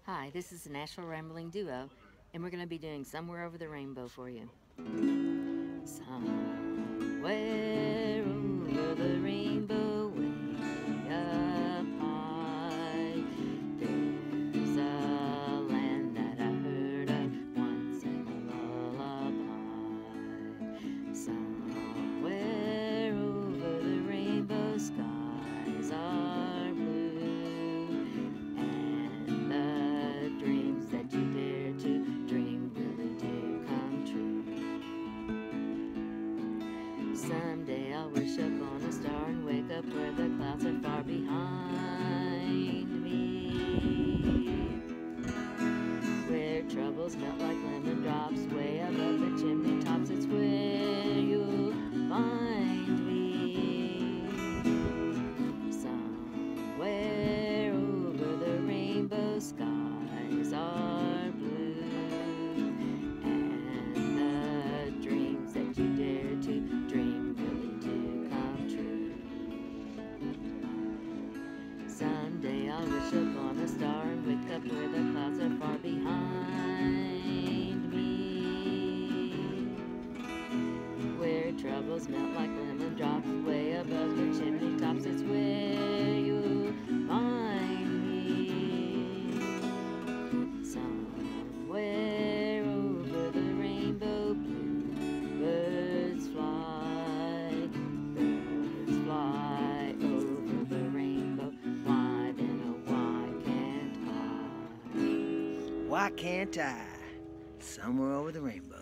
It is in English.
Hi, this is the Nashville Rambling Duo, and we're going to be doing Somewhere Over the Rainbow for you. Somewhere over the rainbow, way up high, there's a land that I heard of once in a lullaby. Somewhere over the rainbow, skies are blue, and the dreams that you dare to dream really do come true. Someday I'll wish upon a star and wake up where the clouds are far behind me, where troubles melt like lemon drops way above the chimney tops. It's where you'll find me. Somewhere over the rainbow, skies are blue, and the dreams that you dare to dream really do come true. Someday I'll wish upon a star and wake up where the clouds are far behind me, where troubles melt like lemon drops way above the chimney tops. It's where you'll find me. Somewhere over the rainbow, birds fly over the rainbow. Why then, oh, why can't I? Why can't I? Somewhere over the rainbow.